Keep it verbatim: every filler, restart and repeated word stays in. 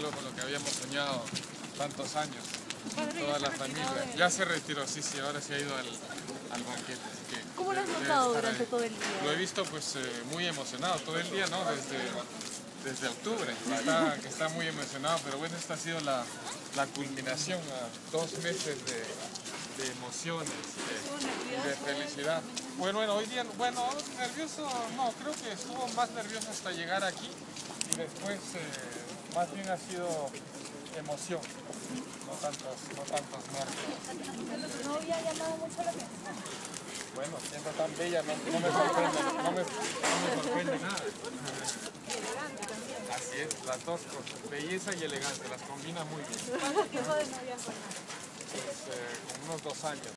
algo con lo que habíamos soñado tantos años, Padre, toda ya la se familia. retiró de- Ya se retiró, sí, sí, ahora sí ha ido al, al banquete. Así que ¿Cómo lo has debe- debe notado estar durante ahí. todo el día? Lo he visto pues eh, muy emocionado todo el día, ¿no? Desde, desde octubre, que está, que está muy emocionado, pero bueno, esta ha sido la, la culminación a dos meses de, de emociones, de, de felicidad. Bueno, bueno, hoy día, bueno, nervioso, no, creo que estuvo más nervioso hasta llegar aquí y después eh, más bien ha sido emoción, no tantos, no tantos nervios. ¿Tu novia ha llamado mucho la atención? Bueno, siendo tan bella no, no me sorprende, no me, no me sorprende nada. Así es, las dos cosas, belleza y elegancia, las combina muy bien. ¿Cuánto tiempo de novia con él? Pues, eh, como unos dos años.